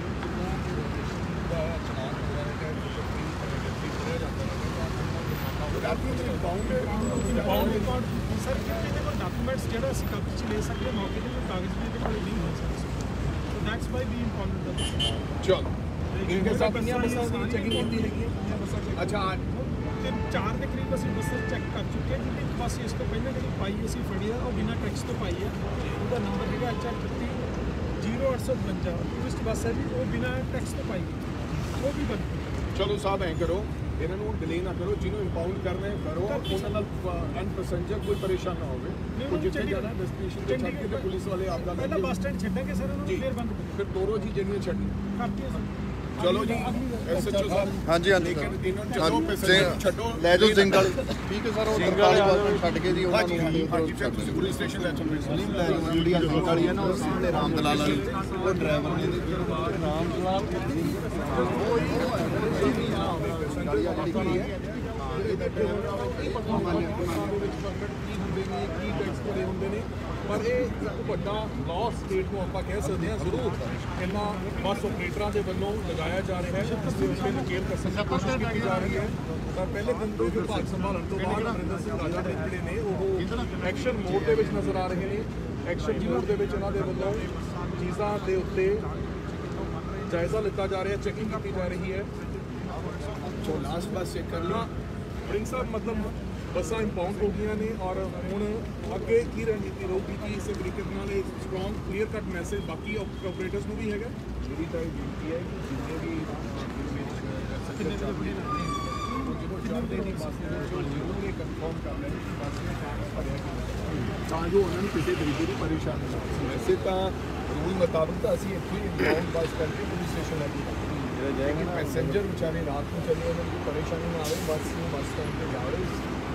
सर डॉक्यूमेंट्स जो कब्जे च ले सकते मौके पर कागज भी नहीं हो सकते तो दैट्स वाई वी इन्फॉर्म चलो इनके साथ चेकिंग होती है अच्छा ਤੇ ਚਾਰ ਦੇ ਕਰੀਬ ਅਸੀਂ ਬੱਸਾਂ ਚੈੱਕ ਕਰ ਚੁੱਕੇ ਹਾਂ ਜਿਹੜੀ ਬੱਸ ਇਸ ਤੋਂ ਪਹਿਲਾਂ ਜਿਹੜੀ ਪਾਈ ਅਸੀਂ ਫੜੀ ਆ ਉਹ ਬਿਨਾਂ ਟੈਕਸ ਤੋਂ ਪਾਈ ਹੈ ਉਹਦਾ ਨੰਬਰ ਹੈਗਾ ਐਚ ਆਰ ਥਰਟੀ ਜ਼ੀਰੋ ਅੱਠ ਸੌ ਬਵੰਜਾ ਟੂਰਿਸਟ ਬੱਸ ਹੈ ਜੀ ਉਹ ਬਿਨਾਂ ਟੈਕਸ ਤੋਂ ਪਾਈ ਗਈ ਉਹ ਵੀ ਬੰਦ ਚਲੋ ਸਾਹਿਬ ਐਂ ਕਰੋ ਇਹਨਾਂ ਨੂੰ ਡਿਲੇ ਨਾ ਕਰੋ ਜਿਹਨੂੰ ਇੰਪਾਊਂਡ ਕਰਨਾ ਹੈ ਕਰੋ ਉਹਨਾਂ ਨਾਲ ਐਂਡ ਪੈਸੇਂਜਰ ਕੋਈ ਪਰੇਸ਼ਾਨ ਨਾ ਹੋਵੇ ਕੋਈ ਜਿੱਥੇ ਜਾਣਾ ਡੈਸਟੀਨੇਸ਼ਨ ਤੇ ਛੱਡ ਕੇ ਤੇ ਪੁਲਿਸ ਵਾਲੇ ਆਪਦਾ ਪਹਿਲਾਂ ਬੱਸ ਸਟੈਂਡ ਛੱਡਾਂਗੇ ਸਰ ਉਹਨੂੰ ਫਿਰ ਬੰਦ ਫਿਰ ਤੋਰੋ ਜੀ ਜਿਹੜੀਆਂ ਛੱਡੀ ਕਰਤੀ ਸਰ ਚਲੋ ਜੀ ਐਸਐਚਓ ਸਾਹਿਬ ਹਾਂਜੀ ਹਾਂਜੀ ਇਹਨਾਂ ਨੂੰ ਚਲੋ ਪੈਸੇਂਜਰ ਛੱਡੋ ਲੈ ਜਾਓ ਸਿੰਘ ਵਾਲੀ ਠੀਕ ਹੈ ਸਰ ਉਹ ਤਰਤਾਲੀ ਬੱਸ ਛੱਡ ਕੇ ਜੀ ਉਹਨਾਂ ਨੂੰ ਹਾਂਜੀ ਹਾਂਜੀ ਫਿਰ ਤੁਸੀਂ ਪੁਲਿਸ ਸਟੇਸ਼ਨ ਲੈ ਚਲੋ ਸਲੀਮ ਲੈ ਜਾਓ ਜਿਹੜੀ ਸਿੰਘ ਵਾਲੀ ਹੈ ਨਾ ਉਹ ਸਾਹਮਣੇ ਰਾਮ ਦਲਾਲ ਵਾਲੀ ਉਹ ਡਰਾਈਵਰ ਨੇ ਰਾਮ ਦਲਾਲ ਵਾਲੀ ਆ ਜਿਹੜੀ ਖੜੀ ਹੈ ਕੀ ਟੈਕਸ ਭਰੇ ਹੁੰਦੇ ਨੇ ਪਰ ਇਹ ਇੱਕ ਵੱਡਾ ਲਾਸ ਸਟੇਟ ਨੂੰ ਆਪਾਂ ਕਹਿ ਸਕਦੇ ਹਾਂ ਜ਼ਰੂਰ ਇਹਨਾਂ ਬੱਸ ਆਪਰੇਟਰਾਂ ਦੇ ਵੱਲੋਂ ਲਗਾਇਆ ਜਾ ਰਿਹਾ ਹੈ ਇਸ ਦੇ ਉੱਤੇ ਨਕੇਲ ਕੱਸਣ ਦੀ ਕੋਸ਼ਿਸ਼ ਕੀਤੀ ਜਾ ਰਹੀ ਹੈ ਤਾਂ ਪਹਿਲੇ ਦਿਨ ਤੋਂ ਵਿਭਾਗ ਸੰਭਾਲਣ ਤੋਂ ਬਾਅਦ ਅਮਰਿੰਦਰ ਸਿੰਘ ਰਾਜਾ ਦੇ ਜਿਹੜੇ ਨੇ ਉਹ ਐਕਸ਼ਨ ਮੋਡ ਦੇ ਵਿੱਚ ਨਜ਼ਰ ਆ ਰਹੇ ਨੇ ਐਕਸ਼ਨ ਮੋਡ ਦੇ ਵਿੱਚ ਇਹਨਾਂ ਦੇ ਵੱਲੋਂ ਚੀਜ਼ਾਂ ਦੇ ਉੱਤੇ ਜਾਇਜ਼ਾ ਲਿੱਤਾ ਜਾ ਰਿਹਾ ਚੈਕਿੰਗ ਕੀਤੀ ਜਾ ਰਹੀ ਹੈ ਸੋ ਲਾਸਟ ਬੱਸ ਚੈੱਕ ਕਰ ਲਿਆ ਪ੍ਰਿੰਸ ਸਾਹਿਬ ਮਤਲਬ ਬੱਸਾਂ ਇੰਪਾਊਂਡ ਹੋ ਗਈਆਂ ਨੇ ਔਰ ਹੁਣ ਅੱਗੇ ਕੀ ਰਣਨੀਤੀ ਰਹੂਗੀ ਕਿ ਇਸੇ ਤਰੀਕੇ ਨਾਲ ਇਹ ਸਟਰੋਂਗ ਕਲੀਅਰ ਕੱਟ ਮੈਸੇਜ ਬਾਕੀ ਆਪਰੇਟਰਸ ਨੂੰ ਵੀ ਹੈਗਾ ਮੇਰੀ ਤਾਂ ਇਹ ਬੇਨਤੀ ਹੈ ਕਿ ਜਿੰਨੇ ਵੀ चढ़ते नहीं बस ਦੇ ਵਿੱਚ ਉਹ ਜ਼ਰੂਰ ਇਹ ਕਨਫਰਮ ਕਰ ਲੈਣ ਕਿ ਬੱਸ ਨੇ ਟੈਕਸ ਭਰਿਆ ਕਿ ਨਹੀਂ ਤਾਂ ਜੋ ਉਹਨਾਂ ਨੂੰ ਕਿਸੇ ਤਰੀਕੇ ਦੀ ਪਰੇਸ਼ਾਨੀ ਨਾ ਹੋਵੇ ਵੈਸੇ ਤਾਂ ਰੂਲ ਮੁਤਾਬਕ ਤਾਂ ਅਸੀਂ ਇੱਥੇ ਇਨਬਾਊਂਡ ਬੱਸ ਕਰਕੇ ਪੁਲਿਸ ਸਟੇਸ਼ਨ ਲੈ ਕੇ ਜਾਏंगे पैसेंजर बेचारे रात में चले उन्हें कोई परेशानी ना आए बस में बस स्टैंड पे जाओ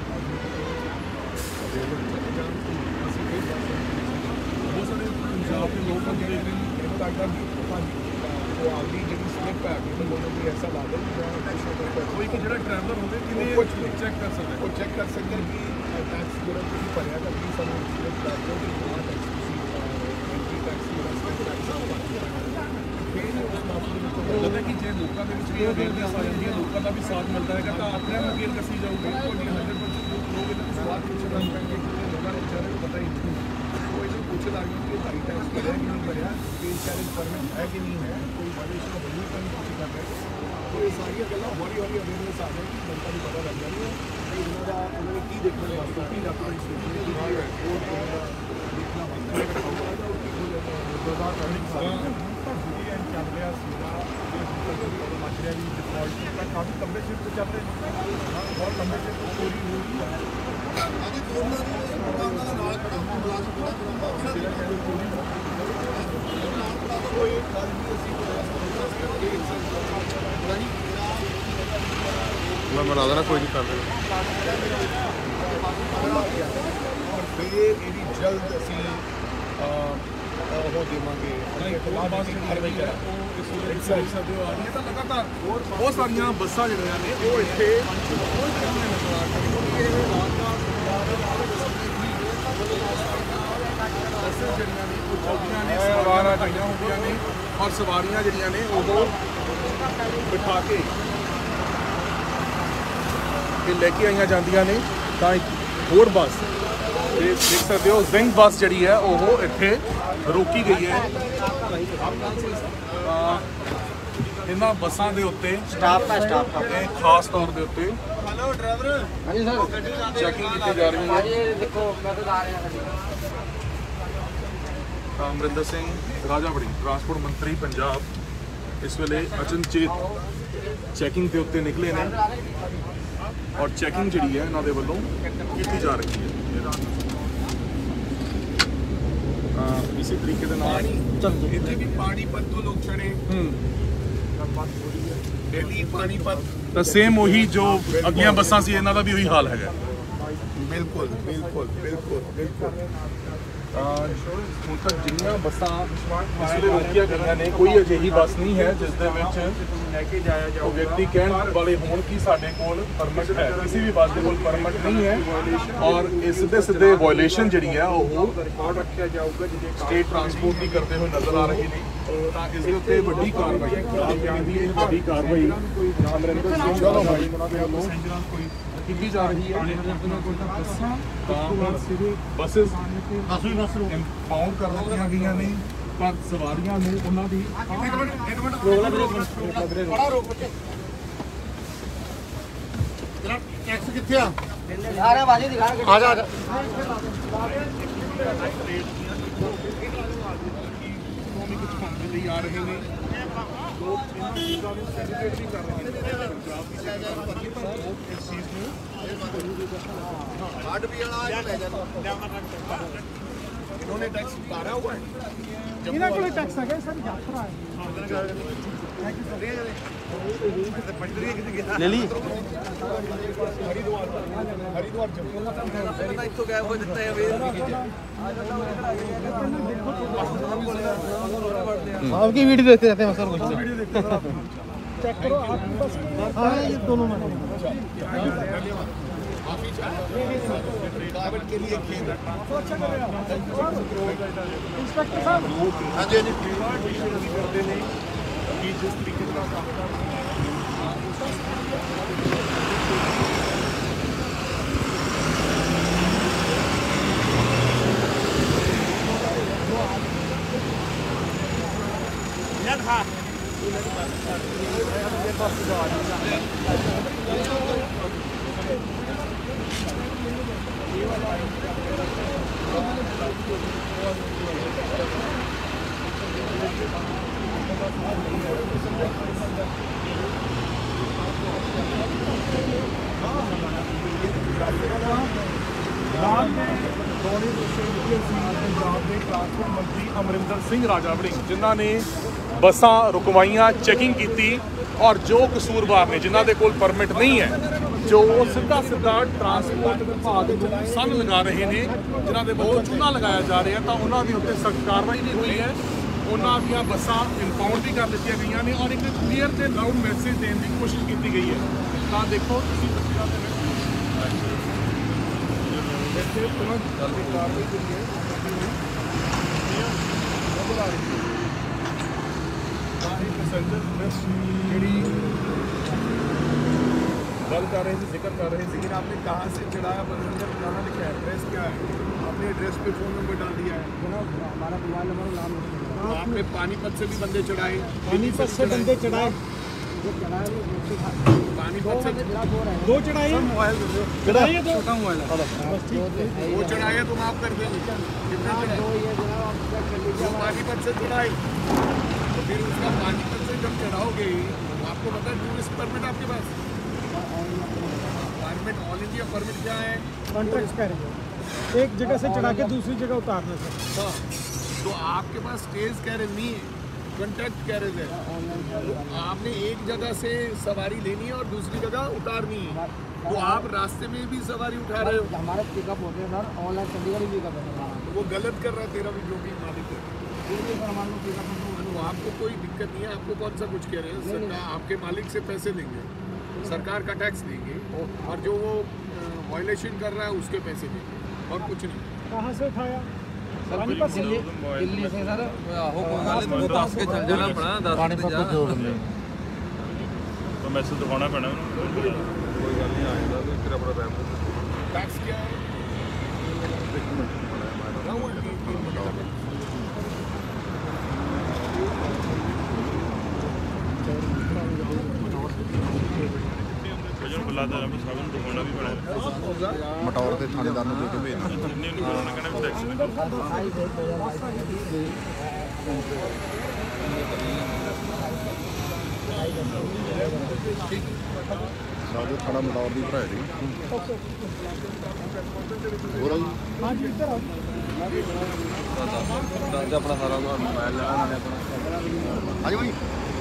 बहुत सारे पंजाब के लोग देख रहे हैं ਮੈਨੂੰ ਲੱਗਦਾ ਵੀ ਉਹ ਆਲਦੀ ਜਿਹੜੀ ਸਲਿੱਪ ਹੈ ਕਿ ਉਹਨਾਂ ਨੂੰ ਐਸਾ ਲੱਗਦਾ ਕਿ ਕੋਈ ਕਿ ਜਿਹੜਾ ਡਰਾਈਵਰ ਹੋਵੇ ਕਿਵੇਂ ਕੁਛ ਨਹੀਂ ਚੈੱਕ ਕਰ ਸਕਦਾ ਉਹ ਚੈੱਕ ਕਰ ਸਕਦੇ ਕਿ ਟੈਕਸ ਜਿਹੜਾ ਤੁਸੀਂ ਭਰਿਆ ਤਾਂ ਕੀ ਸਾਨੂੰ ਸਲਿੱਪ ਦੱਸ ਦਿਓ ਕਿ ਕਿੰਨਾ ਟੈਕਸ ਤੁਸੀਂ ਐਂਟਰੀ ਟੈਕਸ ਜਿਹੜਾ ਸਲਿੱਪ ਟੈਕਸ ਫਿਰ ਨਹੀਂ ਉਸ ਮਾਮਲੇ ਦੇ ਵਿੱਚ ਲੱਗਦਾ ਕਿ ਜੇ ਲੋਕਾਂ ਦੇ ਵਿੱਚ ਵੀ ਅਵੇਅਰਨੈਸ ਆ ਜਾਂਦੀ ਹੈ ਲੋਕਾਂ ਦਾ ਵੀ ਸਾਥ ਮਿਲਦਾ ਹੈਗਾ ਤਾਂ ਆਪਣੇ ਆਪ ਅਵੇਅਰ ਕੱਸੀ ਜਾਊਗੀ ਤੁਹਾਡੀ ਹੰਡਰਡ ਪਰਸੈਂਟ ਲੋਕ ਇਹਦੇ ਸਵਾਲ ਪੁੱਛਣ ਲੱਗ ਪੈਣਗੇ ਕਿ ਲੋਕਾਂ ਨੂੰ ਵਿਚਾਰੇ ਨੂੰ ਪਤਾ ਹੀ ਨਹੀਂ ਉਹ ਇਹਨੂੰ ਪੁੱਛ ਲੱਗ ਕਿ ਭਾਈ ਟੈਕਸ ਭਰਿਆ ਕਿ ਨਹੀਂ ਭਰਿਆ ਸਪੇਸ ਚੈਲੰਜ ਪਰਮਿਟ ਹੈ ਕਿ ਨਹੀਂ ਹੈ ਕੋਈ ਵਾਇਲੇਸ਼ਨ ਆਫ ਰੂਲ ਤਾਂ ਨਹੀਂ ਕੁਝ ਕਰ ਰਿਹਾ तो ये सारी गल्लां हौली हौली अवेयरनेस आ जाएगी जनता को पता लग जाएगी कि उन्होंने उन्होंने की देखने वास्ते की डॉक्यूमेंटेशन देखना ਚੱਲ ਰਿਹਾ ਸੀਗਾ ਮੱਚ ਰਿਹਾ ਵੀ ਡਿਫਾਲਟ ਤਾਂ ਕਾਫੀ ਲੰਬੇ ਚਿਰ ਤੋਂ ਚੱਲ ਰਿਹਾ ਬਹੁਤ ਲੰਬੇ ਚਿਰ ਤੋਂ ਚੋਰੀ ਹੋ ਰਹੀ ਹੈ ਅਜੇ ਦੋਨਾਂ ਦੀ ਦੁਕਾਨਾਂ ਦੇ ਨਾਲ ਖੜਾ ਹਾਂ ਗਲਾਸ कोई गल नहीं ਮੈਂ ਬਣਾ ਦੇਣਾ ਕੋਈ ਨਹੀਂ ਕਰ ਰਿਹਾ और फिर यदि जल्द असी हो देवांगे ਇਹ ਤਾਂ ਲਗਾਤਾਰ ਬਹੁਤ ਸਾਰੀਆਂ ਬੱਸਾਂ ਜਿਹੜੀਆਂ ਨੇ ਉਹ ਇੱਥੇ ਬੱਸਾਂ ਜਿਹੜੀਆਂ ਨੇ ਉਹ ਚੱਲਦੀਆਂ ਨੇ ਸਵਾਰੀਆਂ ਜਿਹੜੀਆਂ ਹੁੰਦੀਆਂ ਨੇ ਔਰ ਸਵਾਰੀਆਂ ਜਿਹੜੀਆਂ ਨੇ ਉਹ ਬਿਠਾ ਕੇ ਇਹ ਲੈ ਕੇ ਆਈਆਂ ਜਾਂਦੀਆਂ ਨੇ ਤਾਂ ਇੱਕ ਹੋਰ ਬੱਸ ਇਹ ਦੇਖ ਸਕਦੇ ਹੋ ਜ਼ਿੰਗ ਬੱਸ ਜਿਹੜੀ ਹੈ ਉਹ ਇੱਥੇ ਰੋਕੀ ਗਈ ਹੈ ਤਾਂ ਇਹਨਾਂ ਬੱਸਾਂ ਦੇ ਉੱਤੇ ਸਟਾਫ ਦਾ ਸਟਾਫ ਇਹ ਖਾਸ ਤੌਰ ਦੇ ਉੱਤੇ ਹੈਲੋ ਡਰਾਈਵਰ ਹਾਂਜੀ ਸਰ ਚੈਕਿੰਗ ਕੀਤੀ ਜਾ ਰਹੀ ਹੈ ਹਾਂਜੀ ਦੇਖੋ ਮੈਂ ਤਾਂ ਆ ਰਿਹਾ ਤਾਂ ਅਮਰਿੰਦਰ ਸਿੰਘ ਰਾਜਾਵੜੀ ਟਰਾਂਸਪੋਰਟ ਮੰਤਰੀ ਪੰਜਾਬ ਇਸ ਵੇਲੇ ਅਚਨਚੇਤ ਚੈਕਿੰਗ ਦੇ ਉੱਤੇ ਨਿਕਲੇ ਨੇ ਔਰ ਚੈਕਿੰਗ ਜਿਹੜੀ ਹੈ ਇਹਨਾਂ ਦੇ ਵੱਲੋਂ ਕੀਤੀ ਜਾ ਰਹੀ ਹੈ ਤਾਂ ਇਸੇ ਤਰੀਕੇ ਦੇ ਨਾਲ इतने भी पानीपत तो लोग चढ़े दिल्ली पानीपत ਤਾਂ ਸੇਮ ਉਹੀ ਜੋ ਅਗਲੀਆਂ ਬੱਸਾਂ ਸੀ ਇਹਨਾਂ ਦਾ ਵੀ ਉਹੀ ਹਾਲ ਹੈਗਾ बिल्कुल बिल्कुल बिल्कुल बिल्कुल ਤਾਂ ਹੁਣ ਤੱਕ ਜਿੰਨੀਆਂ ਬੱਸਾਂ ਇਸ ਵੇਲੇ ਰੋਕੀਆਂ ਗਈਆਂ ਨੇ ਕੋਈ ਅਜਿਹੀ ਬੱਸ ਨਹੀਂ ਹੈ ਜਿਸ ਦੇ ਵਿੱਚ ਲੈ ਕੇ ਜਾਇਆ ਜਾਓ ਵਿਅਕਤੀ ਕਹਿਣ ਵਾਲੇ ਹੋਣ ਕਿ ਸਾਡੇ ਕੋਲ ਪਰਮਿਟ ਹੈ ਕਿਸੇ ਵੀ ਬੱਸ ਦੇ ਕੋਲ ਪਰਮਿਟ ਨਹੀਂ ਹੈ ਔਰ ਇਸ ਸਿੱਧੇ ਸਿੱਧੇ ਵਾਇਓਲੇਸ਼ਨ ਜਿਹੜੀ ਹੈ ਉਹ ਰਿਕਾਰਡ ਰੱਖਿਆ ਜਾਊਗਾ ਜਿਹੜੇ ਸਟੇਟ ਟਰਾਂਸਪੋਰਟ ਦੀ ਕਰਦੇ ਹੋਏ ਨਜ਼ਰ ਆ ਰਹੇ ਨੇ ਤਾਂ ਇਸ ਦੇ ਉੱਤੇ ਵੱਡੀ ਕਾਰਵਾਈ ਦੀ ਇਹ ਵੱਡੀ ਕਾਰਵਾਈ ਅਮਰਿੰਦਰ ਸਿੰਘ ਚਲੋ ਭਾਈ ਉਹਨਾਂ ਦੇ ਵੱਲੋਂ ਕੋਈ ਕੀਤੀ ਜਾ ਰਹੀ ਹੈ ਬੱਸਿਸ ਬਸ ਵੀ ਬਸ ਰੋ ਇੰਪਾਊਂਡ ਕਰ ਦਿੱਤੀਆਂ ਗਈਆਂ ਨੇ ਪਰ ਸਵਾਰੀਆਂ ਨੂੰ ਉਹਨਾਂ ਦੀ ਇੱਕ ਮਿੰਟ ਇੱਕ ਮਿੰਟ ਰੋਕ ਲੈ ਵੀਰੇ ਬੜਾ ਰੋਕ ਬੱਚੇ ਜਰਾ ਟੈਕਸ ਕਿੱਥੇ ਆ ਆ ਰਿਹਾ ਬਾਜੀ ਦਿਖਾ ਕੇ ਆ ਜਾ ਆ ਜਾ ਕੁਝ ਕੰਮ ਦੇ ਲਈ ਆ ਰਹੇ ਨੇ ਲੋਕ ਇਹਨਾਂ ਚੀਜ਼ਾਂ ਨੂੰ ਸੈਲੀਬ੍ਰੇਟ ਵੀ ਕਰ ਰਹੇ ਨੇ ਪੰਜਾਬ ਦੀ ਸਰਕਾਰ ਪਰ ਲੋਕ ਇਸ ਚੀਜ਼ ਨੂੰ ਆठ भी वाला ले जा इन्होंने टैक्स उतारा हुआ है ਇਹਨਾਂ ਕੋਲੇ ਟੈਕਸ ਹੈਗਾ ਸਰ ਯਾਤਰਾ ਹੈ ਲੈ ਲਈ हरिद्वार हरिद्वार जम्मू ਇੱਥੋਂ ਗਾਇਬ ਹੋ ਦਿੱਤਾ ਹੈ ਵੇ आपकी वीडियो देखते रहते हैं सर कुछ चेक करो आपकी बस हाँ ये दोनों मैंने कावड़ के लिए खेल इंस्पेक्टर साहब हाँ जी हाँ जी ਕਰਦੇ ਨੇ ਕਿ ਜਿਸ ਤਰੀਕੇ ਨਾਲ ਕੰਮ ਕਰ ਰਹੇ ਨੇ ਰਾਤ ਦੇ ਦੌਰੇ ਦੇ ਉੱਤੇ ਜਿਹੜੇ ਸੀ ਪੰਜਾਬ ਦੇ ਟਰਾਂਸਪੋਰਟ ਮੰਤਰੀ ਅਮਰਿੰਦਰ ਸਿੰਘ ਰਾਜਾ ਵੜਿੰਗ, ਜਿਨ੍ਹਾਂ ਨੇ ਬੱਸਾਂ ਰੁਕਵਾਈਆਂ, ਚੈਕਿੰਗ ਕੀਤੀ ਔਰ ਜੋ ਕਸੂਰਵਾਰ ਨੇ ਜਿਨ੍ਹਾਂ ਦੇ ਕੋਲ ਪਰਮਿਟ ਨਹੀਂ ਹੈ, ਜੋ ਸਿੱਧਾ ਸਿੱਧਾ ਟਰਾਂਸਪੋਰਟ ਵਿਭਾਗ ਨੂੰ ਸੰਨ ਲਗਾ ਰਹੇ ਨੇ, ਜਿਨ੍ਹਾਂ ਦੇ ਵੱਲੋਂ ਚੂਨਾ ਲਗਾਇਆ ਜਾ ਰਿਹਾ, ਤਾਂ ਉਹਨਾਂ ਦੇ ਉੱਤੇ ਸਖਤ ਕਾਰਵਾਈ ਵੀ ਹੋਈ ਹੈ। ਉਹਨਾਂ ਦੀਆਂ ਬੱਸਾਂ ਇੰਪਾਊਂਡ ਵੀ ਕਰ ਦਿੱਤੀਆਂ ਗਈਆਂ ਨੇ ਔਰ ਇੱਕ ਕਲੀਅਰ ਤੇ ਲਾਊਡ ਮੈਸੇਜ ਦੇਣ ਦੀ ਕੋਸ਼ਿਸ਼ ਕੀਤੀ ਗਈ ਹੈ। ਤਾਂ ਦੇਖੋ ਤੁਸੀਂ ਤਸਵੀਰਾਂ ਦੇ ਵਿੱਚ ਇੱਥੇ ਤੁਰੰਤ ਕਾਰਵਾਈ ਜਿਹੜੀ ਹੈ ਨਜ਼ਰ ਆ ਰਹੀ ਹੈ। ਤਾਂ ਇਹ ਪੈਸੇਂਜਰ ਲਿਸਟ ਜਿਹੜੀ गल कर रहे थे, जिक्र कर रहे थे। लेकिन आपने कहाँ से चढ़ाया, बलविंदर कहाँ लिखा है, एड्रेस क्या है, आपने एड्रेस पे फ़ोन नंबर डाल दिया है। हमारा मोबाइल नंबर नाम तो आपने पानीपत से भी बंदे चढ़ाए, पानीपत से बंदे चढ़ाए, पानीपत से दो चढ़ाई चढ़ाई है, दो वो चढ़ाए तो माफ कर देंगे। कितने चढ़ाए? वो पानीपत से चढ़ाए, तो फिर उसका पानीपत से जब चढ़ाओगे, आपको पता है टूरिस्ट परमिट आपके पास, परमिट ऑल इंडिया परमिट क्या है, कॉन्ट्रैक्ट करेंगे, एक जगह से चढ़ा के दूसरी जगह उतारने से। हाँ, तो आपके पास स्टेज कैरेज नहीं है, कॉन्ट्रैक्ट कैरेज है। तो आपने एक जगह से सवारी लेनी है और दूसरी जगह उतारनी है, तो आप रास्ते में भी सवारी उठा रहे हो। हमारे पिकअप होते हैं सर, ऑनलाइन चंडीगढ़ पिकअप है। तो वो गलत कर रहा है तेरा भी, जो भी मालिक है। तो आपको कोई दिक्कत नहीं है, आपको कौन सा कुछ कह रहे हैं, सरकार आपके मालिक से पैसे लेंगे, सरकार का टैक्स देंगे और जो वो वायलेशन कर रहा है उसके पैसे देंगे और कुछ नहीं। कहाँ से उठाया? पानीपत से। दिल्ली से सर हो दस के चल जाना पड़ा, दस के जा तो मैसेज दिखाना पैना कोई गल नहीं आएगा तो तेरा बड़ा रैप टैक्स क्या है? बुलाता है सब दिखाना भी पड़ा ਮਟੌਰ ਦੇ ਥਾਣੇਦਾਰ ਨੂੰ ਦੇ ਕੇ ਭੇਜਣਾ जिन्ने उन्होंने कहना टैक्स ਸਾਡੇ ਥਾਣਾ ਮਟੌਰ ਦੀ ਭਰਾ ਦੀ ਹੋਰ ਆ ਜੀ हाँ जी इधर आओ। अपना सारा मोबाइल लेना मैंने अपना ਆ ਜਾਓ ਜੀ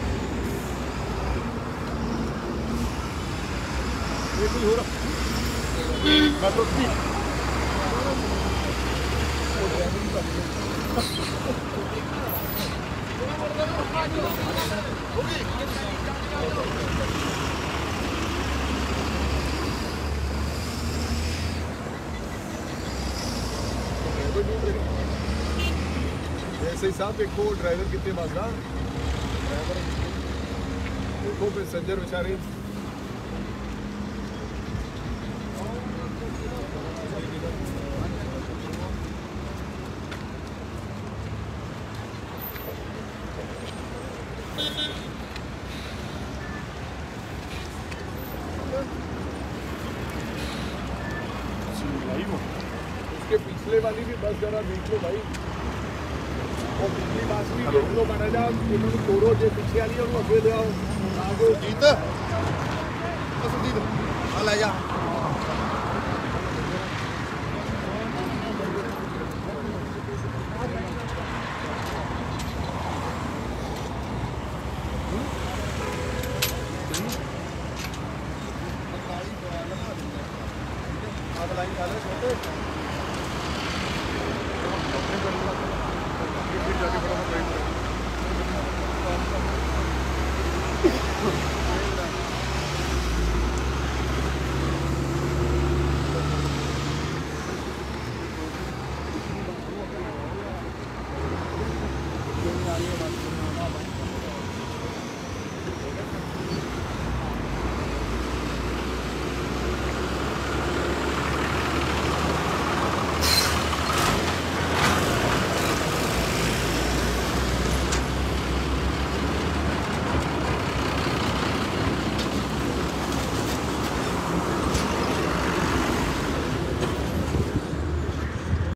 वैसे ही साहब देखो ड्राइवर कितने माजदार, ड्राइवर देखो पैसेंजर बेचारे उसके पिछले वाली भी बस जरा देख लो भाई, और पिछली बस भी देख लो माना जा उन्होंने तोड़ो जो पीछे वाली है अगे ले आओ आगे ਜੀਤ ਅਸਦੀਦ ਆ ਲੈ ਜਾ जाके बड़ा